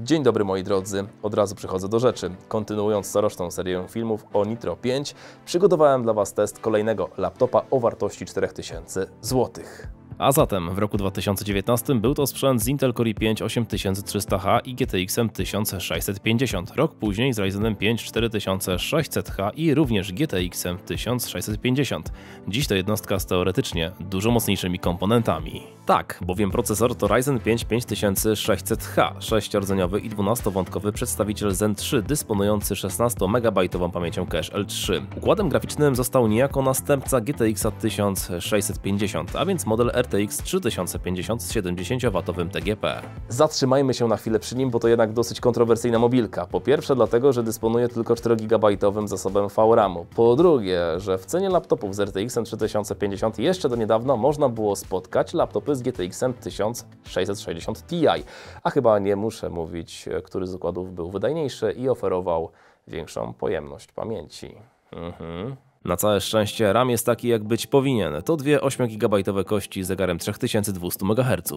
Dzień dobry moi drodzy, od razu przechodzę do rzeczy. Kontynuując coroczną serię filmów o Nitro 5, przygotowałem dla Was test kolejnego laptopa o wartości 4000 zł. A zatem w roku 2019 był to sprzęt z Intel Core i5 8300H i GTX 1650. Rok później z Ryzenem 5 4600H i również GTX 1650. Dziś to jednostka z teoretycznie dużo mocniejszymi komponentami. Tak, bowiem procesor to Ryzen 5 5600H, 6-rdzeniowy i 12-wątkowy przedstawiciel Zen 3 dysponujący 16 MB pamięcią cache L3. Układem graficznym został niejako następca GTX 1650, a więc model RTX 3050 z 70W TGP. Zatrzymajmy się na chwilę przy nim, bo to jednak dosyć kontrowersyjna mobilka. Po pierwsze dlatego, że dysponuje tylko 4 GB zasobem VRAM-u. Po drugie, że w cenie laptopów z RTX 3050 jeszcze do niedawna można było spotkać laptopy z GTX 1660 Ti. A chyba nie muszę mówić, który z układów był wydajniejszy i oferował większą pojemność pamięci. Na całe szczęście RAM jest taki, jak być powinien. To dwie 8-gigabajtowe kości z zegarem 3200 MHz.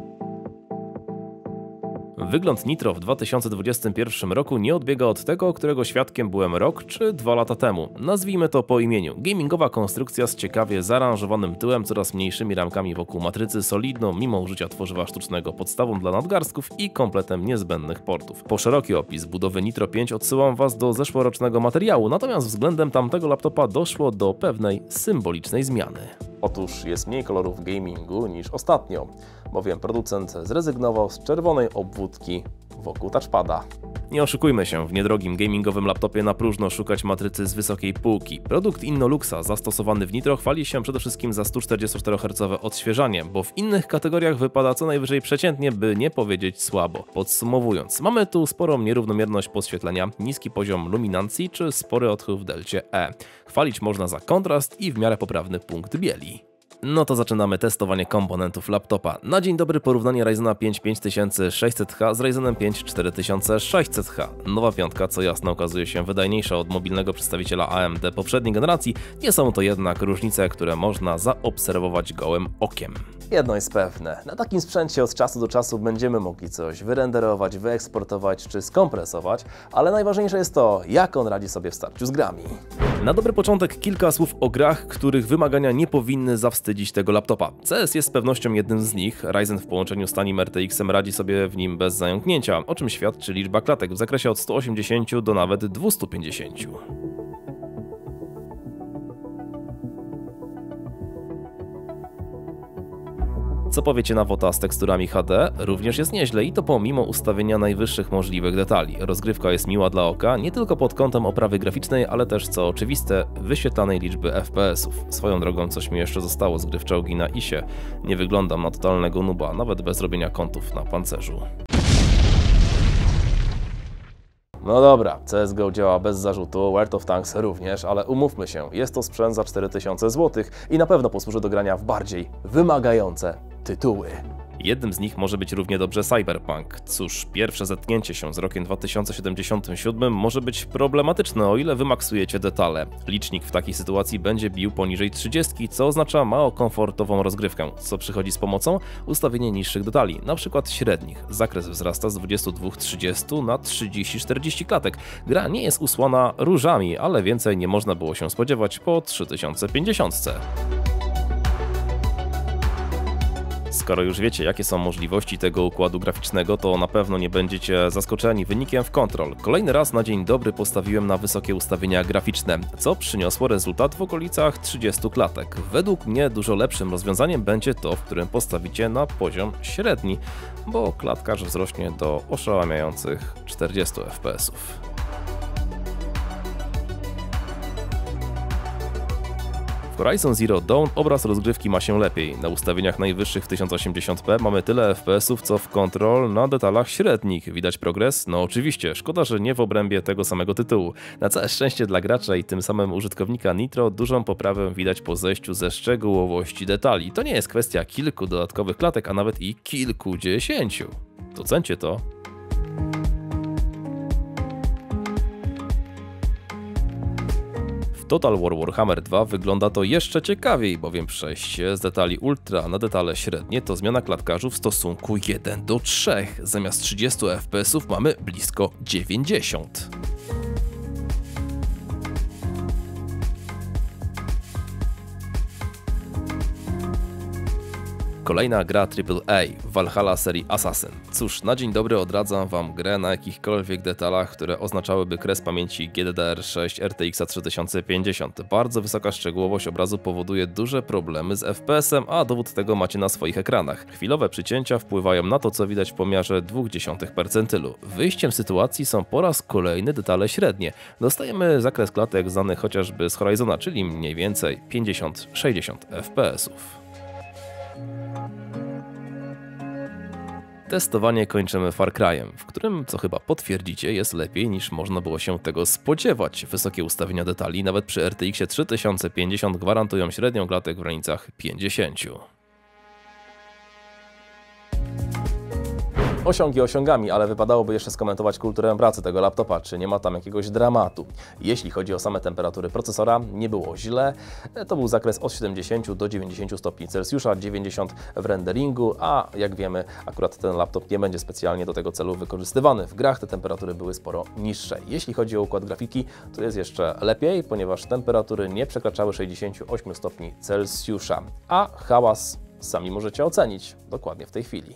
Wygląd Nitro w 2021 roku nie odbiega od tego, którego świadkiem byłem rok czy 2 lata temu. Nazwijmy to po imieniu. Gamingowa konstrukcja z ciekawie zaaranżowanym tyłem, coraz mniejszymi ramkami wokół matrycy, solidną mimo użycia tworzywa sztucznego podstawą dla nadgarstków i kompletem niezbędnych portów. Po szeroki opis budowy Nitro 5 odsyłam Was do zeszłorocznego materiału, natomiast względem tamtego laptopa doszło do pewnej symbolicznej zmiany. Otóż jest mniej kolorów w gamingu niż ostatnio, bowiem producent zrezygnował z czerwonej obwódki wokół touchpada. Nie oszukujmy się, w niedrogim gamingowym laptopie na próżno szukać matrycy z wysokiej półki. Produkt Innoluxa zastosowany w Nitro chwali się przede wszystkim za 144 Hz odświeżanie, bo w innych kategoriach wypada co najwyżej przeciętnie, by nie powiedzieć słabo. Podsumowując, mamy tu sporą nierównomierność podświetlenia, niski poziom luminancji czy spory odchył w delcie E. Chwalić można za kontrast i w miarę poprawny punkt bieli. No to zaczynamy testowanie komponentów laptopa. Na dzień dobry porównanie Ryzena 5 5600H z Ryzenem 5 4600H. Nowa piątka, co jasno okazuje się wydajniejsza od mobilnego przedstawiciela AMD poprzedniej generacji, nie są to jednak różnice, które można zaobserwować gołym okiem. Jedno jest pewne, na takim sprzęcie od czasu do czasu będziemy mogli coś wyrenderować, wyeksportować czy skompresować, ale najważniejsze jest to, jak on radzi sobie w starciu z grami. Na dobry początek kilka słów o grach, których wymagania nie powinny zawstydzić tego laptopa. CS jest z pewnością jednym z nich. Ryzen w połączeniu z tanim RTX-em radzi sobie w nim bez zająknięcia, o czym świadczy liczba klatek w zakresie od 180 do nawet 250. Co powiecie na WOTA z teksturami HD? Również jest nieźle i to pomimo ustawienia najwyższych możliwych detali. Rozgrywka jest miła dla oka, nie tylko pod kątem oprawy graficznej, ale też, co oczywiste, wyświetlanej liczby FPS-ów. Swoją drogą coś mi jeszcze zostało z gry w czołgi na ISie. Nie wyglądam na totalnego nuba, nawet bez robienia kątów na pancerzu. No dobra, CSGO działa bez zarzutu, World of Tanks również, ale umówmy się, jest to sprzęt za 4000 zł i na pewno posłuży do grania w bardziej wymagające tytuły. Jednym z nich może być równie dobrze Cyberpunk. Cóż, pierwsze zetknięcie się z rokiem 2077 może być problematyczne, o ile wymaksujecie detale. Licznik w takiej sytuacji będzie bił poniżej 30, co oznacza mało komfortową rozgrywkę. Co przychodzi z pomocą? Ustawienie niższych detali, np. średnich. Zakres wzrasta z 22-30 na 30-40 klatek. Gra nie jest usłana różami, ale więcej nie można było się spodziewać po 3050. Skoro już wiecie, jakie są możliwości tego układu graficznego, to na pewno nie będziecie zaskoczeni wynikiem w Control. Kolejny raz na dzień dobry postawiłem na wysokie ustawienia graficzne, co przyniosło rezultat w okolicach 30 klatek. Według mnie dużo lepszym rozwiązaniem będzie to, w którym postawicie na poziom średni, bo klatkarz wzrośnie do oszałamiających 40 fps. W Horizon Zero Dawn obraz rozgrywki ma się lepiej. Na ustawieniach najwyższych w 1080p mamy tyle FPS-ów co w Control na detalach średnich. Widać progres? No oczywiście, szkoda, że nie w obrębie tego samego tytułu. Na całe szczęście dla gracza i tym samym użytkownika Nitro dużą poprawę widać po zejściu ze szczegółowości detali. To nie jest kwestia kilku dodatkowych klatek, a nawet i kilkudziesięciu. Docencie to. Total War Warhammer 2 wygląda to jeszcze ciekawiej, bowiem przejście z detali ultra na detale średnie to zmiana klatkarzu w stosunku 1:3. Zamiast 30 fps mamy blisko 90. Kolejna gra AAA, Valhalla serii Assassin. Cóż, na dzień dobry odradzam Wam grę na jakichkolwiek detalach, które oznaczałyby kres pamięci GDDR6 RTX 3050. Bardzo wysoka szczegółowość obrazu powoduje duże problemy z FPS-em, a dowód tego macie na swoich ekranach. Chwilowe przycięcia wpływają na to, co widać w pomiarze 0,2 percentylu. Wyjściem z sytuacji są po raz kolejny detale średnie. Dostajemy zakres klatek znany chociażby z Horizona, czyli mniej więcej 50-60 FPS-ów. Testowanie kończymy Far Cry'em, w którym, co chyba potwierdzicie, jest lepiej niż można było się tego spodziewać. Wysokie ustawienia detali nawet przy RTX 3050 gwarantują średnią klatek w granicach 50. Osiągi osiągami, ale wypadałoby jeszcze skomentować kulturę pracy tego laptopa, czy nie ma tam jakiegoś dramatu. Jeśli chodzi o same temperatury procesora, nie było źle. To był zakres od 70 do 90 stopni Celsjusza, 90 w renderingu, a jak wiemy, akurat ten laptop nie będzie specjalnie do tego celu wykorzystywany. W grach te temperatury były sporo niższe. Jeśli chodzi o układ grafiki, to jest jeszcze lepiej, ponieważ temperatury nie przekraczały 68 stopni Celsjusza, a hałas sami możecie ocenić dokładnie w tej chwili.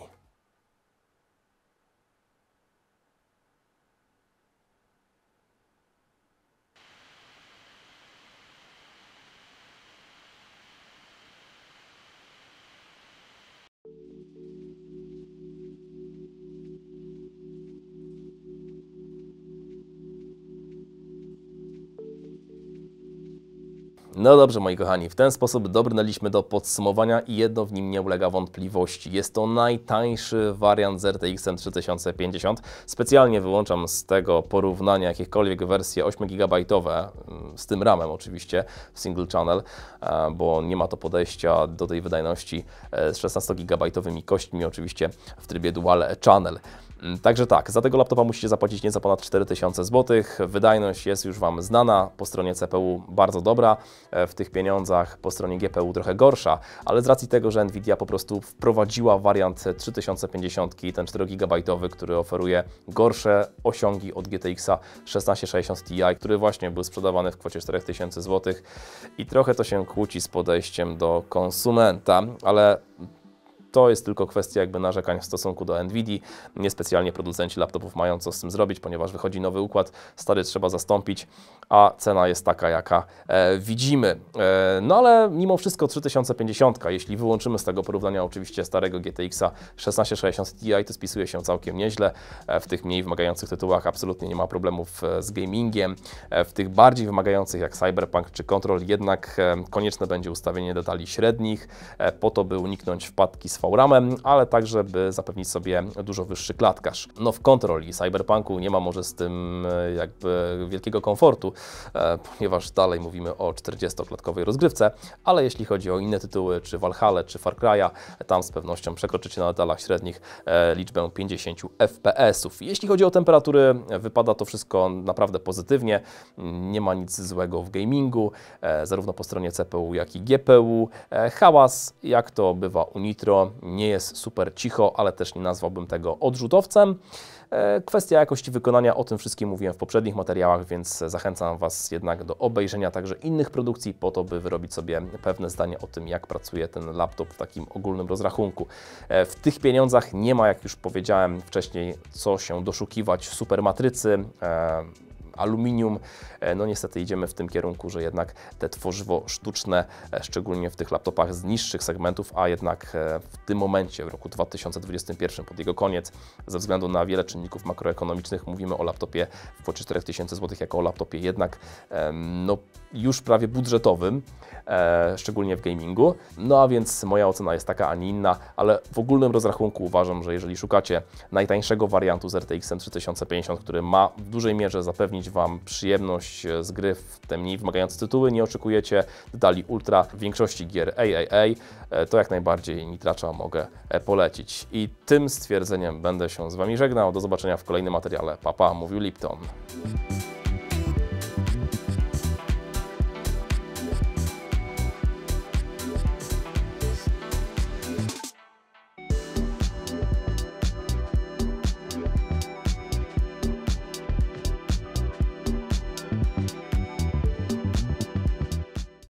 No dobrze, moi kochani, w ten sposób dobrnęliśmy do podsumowania i jedno w nim nie ulega wątpliwości. Jest to najtańszy wariant z RTX 3050. Specjalnie wyłączam z tego porównania jakiekolwiek wersje 8 GB, z tym RAM-em oczywiście, w single channel, bo nie ma to podejścia do tej wydajności z 16 GB kośćmi, oczywiście w trybie dual channel. Także tak, za tego laptopa musicie zapłacić nieco ponad 4000 zł. Wydajność jest już Wam znana, po stronie CPU bardzo dobra, w tych pieniądzach, po stronie GPU trochę gorsza, ale z racji tego, że Nvidia po prostu wprowadziła wariant 3050, ten 4 GB, który oferuje gorsze osiągi od GTX 1660 Ti, który właśnie był sprzedawany w kwocie 4000 zł i trochę to się kłóci z podejściem do konsumenta, ale to jest tylko kwestia jakby narzekań w stosunku do Nvidii. Niespecjalnie producenci laptopów mają co z tym zrobić, ponieważ wychodzi nowy układ, stary trzeba zastąpić, a cena jest taka, jaka widzimy. No ale mimo wszystko 3050, jeśli wyłączymy z tego porównania oczywiście starego GTX 1660 Ti, to spisuje się całkiem nieźle. W tych mniej wymagających tytułach absolutnie nie ma problemów z gamingiem. W tych bardziej wymagających jak Cyberpunk czy Control jednak konieczne będzie ustawienie detali średnich, po to by uniknąć wpadki z VRAM-em, ale także by zapewnić sobie dużo wyższy klatkarz. No w Control i Cyberpunku nie ma może z tym jakby wielkiego komfortu, ponieważ dalej mówimy o 40-klatkowej rozgrywce, ale jeśli chodzi o inne tytuły, czy Valhalla, czy Far Cry'a, tam z pewnością przekroczycie na detalach średnich liczbę 50 FPS-ów. Jeśli chodzi o temperatury, wypada to wszystko naprawdę pozytywnie, nie ma nic złego w gamingu, zarówno po stronie CPU, jak i GPU. Hałas, jak to bywa u Nitro, nie jest super cicho, ale też nie nazwałbym tego odrzutowcem. Kwestia jakości wykonania, o tym wszystkim mówiłem w poprzednich materiałach, więc zachęcam Was jednak do obejrzenia także innych produkcji po to, by wyrobić sobie pewne zdanie o tym, jak pracuje ten laptop w takim ogólnym rozrachunku. W tych pieniądzach nie ma, jak już powiedziałem wcześniej, co się doszukiwać supermatrycy, aluminium. No niestety idziemy w tym kierunku, że jednak te tworzywo sztuczne, szczególnie w tych laptopach z niższych segmentów, a jednak w tym momencie, w roku 2021, pod jego koniec, ze względu na wiele czynników makroekonomicznych, mówimy o laptopie w kwocie 4000 zł jako o laptopie jednak no, już prawie budżetowym, szczególnie w gamingu. No a więc moja ocena jest taka, a nie inna, ale w ogólnym rozrachunku uważam, że jeżeli szukacie najtańszego wariantu z RTX 3050, który ma w dużej mierze zapewnić Wam przyjemność z gry w te mniej wymagające tytuły, nie oczekujecie detali ultra w większości gier AAA, to jak najbardziej Nitracza mogę polecić. I tym stwierdzeniem będę się z Wami żegnał. Do zobaczenia w kolejnym materiale. Pa, pa, mówił Lipton.